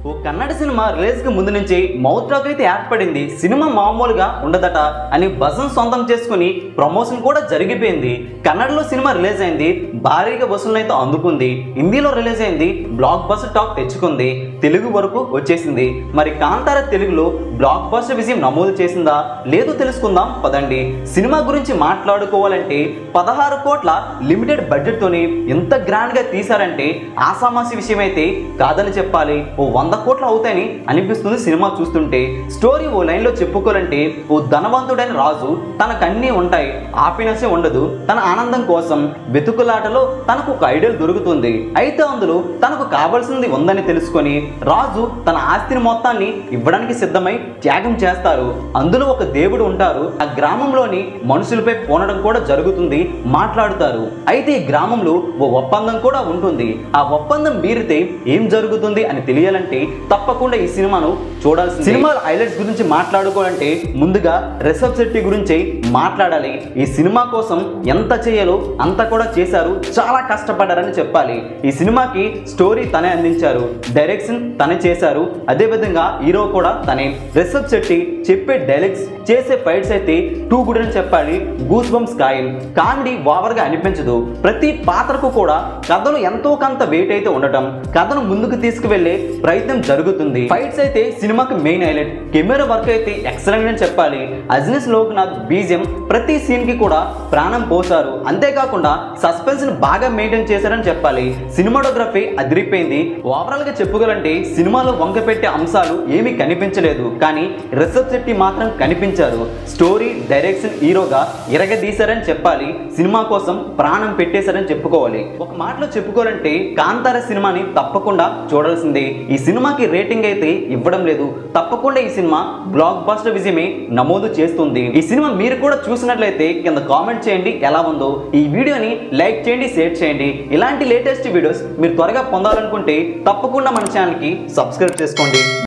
ఓ Kannada cinema release కి ముందు నుంచి మౌత్ టాక్ అయితే ఏర్పడింది. సినిమా మామూలుగా ఉండదట అని బజన్ సొంతం చేసుకుని ప్రమోషన్ కూడా జరిగిపోయింది. కన్నడలో సినిమా రిలీజ్ అయింది, భారీగా వసూలు అయితే అందుకుంది. హిందీలో రిలీజ్ అయింది, బ్లాక్ బస్టర్ టాక్ తెచ్చుకుంది. తెలుగు వరకు వచ్చేసింది. మరి కాంతార తెలుగులో బ్లాక్ బస్టర్ విజయం నమోదు చేసిందా లేదో తెలుసుకుందాం పదండి. సినిమా గురించి మాట్లాడుకోవాలంటే 16 కోట్ల లిమిటెడ్ బడ్జెట్ తోని ఎంత గ్రాండ్ గా తీశారంటే ఆసామాసి విషయం అయితే కాదని చెప్పాలి. ఓ 100 కోట్లు అవుతాయని అనిపిస్తుంది సినిమా చూస్తుంటే. స్టోరీ ఓ లైన్ లో చెప్పుకోవాలంటే ఓ ధనవంతుడైన రాజు తనకన్నీ ఉంటాయి, హ్యాపీనెస్ ఉండదు. తన ఆనందం కోసం వెతుకులాటలో తనకు ఒక ఐడియల్ దొరుకుతుంది. అయితే అందులో తనకు కావాల్సింది ఉందని తెలుసుకొని రాజు తన ఆస్తిని మొత్తాన్ని ఇవ్వడానికి సిద్ధమై త్యాగం చేస్తారు. అందులో ఒక దేవుడు ఉంటారు. ఆ గ్రామంలోని మనుషులపై పోనడం కూడా జరుగుతుంది, మాట్లాడుతారు. అయితే ఈ గ్రామంలో ఓ ఒప్పందం కూడా ఉంటుంది. ఆ ఒప్పందం మీరితే ఏం జరుగుతుంది అని తెలియాలంటే తప్పకుండా ఈ సినిమాను చూడాల్సింది. సినిమా హైలైట్స్ గురించి మాట్లాడుకోవాలంటే ముందుగా రిషబ్ శెట్టి గురించి మాట్లాడాలి. ఈ సినిమా కోసం ఎంత చేయాలో అంత కూడా చేశారు, చాలా కష్టపడ్డారని చెప్పాలి. ఈ సినిమాకి స్టోరీ తనే అందించారు, డైరెక్షన్ తనే చేశారు, అదే విధంగా హీరో కూడా తనే. రిషబ్ శెట్టి చెప్పే డైలాగ్స్, చేసే ఫైట్స్ అయితే టూ గుడ్ అని చెప్పాలి. గూస్ బంప్స్ కాయల్. కామెడీ ఓవర్ గా అనిపించదు. ప్రతి పాత్రకు కూడా కథను ఎంతో కొంత వెయిట్ అయితే ఉండటం, కథను ముందుకు తీసుకువెళ్లే ప్రయత్నం జరుగుతుంది. ఫైట్స్ అయితే సినిమాకి మెయిన్ హైలైట్. కెమెరా వర్క్ అయితే ఎక్సలెంట్ అని చెప్పాలి. అజ్నీస్ లోక్నాథ్ బీజియం ప్రతి సీన్ కి కూడా ప్రాణం పోసారు. అంతేకాకుండా సస్పెన్స్ ని బాగా మెయింటైన్ చేశారని చెప్పాలి. సినిమాటోగ్రఫీ అదిరిపోయింది. ఓవరాల్ గా చెప్పుకోవాలంటే సినిమాలో వంక పెట్టే అంశాలు ఏమీ కనిపించలేదు, కానీ రిషబ్ శెట్టి మాత్రం కనిపించారు. స్టోరీ, డైరెక్షన్ హీరోగా ఇరగదీశారని చెప్పాలి. సినిమా కోసం ప్రాణం పెట్టేశారని చెప్పుకోవాలి. ఒక మాటలో చెప్పుకోవాలంటే కాంతార సినిమాని తప్పకుండా చూడాల్సిందే. ఈ సినిమాకి రేటింగ్ అయితే ఇవ్వడం లేదు. తప్పకుండా ఈ సినిమా బ్లాక్ బస్టర్ విజయమే నమోదు చేస్తుంది. ఈ సినిమా మీరు కూడా చూసినట్లయితే కింద కామెంట్ చేయండి ఎలా ఉందో. ఈ వీడియోని లైక్ చేయండి, షేర్ చేయండి. ఇలాంటి లేటెస్ట్ వీడియోస్ మీరు త్వరగా పొందాలనుకుంటే తప్పకుండా మన ఛానల్కి సబ్స్క్రైబ్ చేసుకోండి.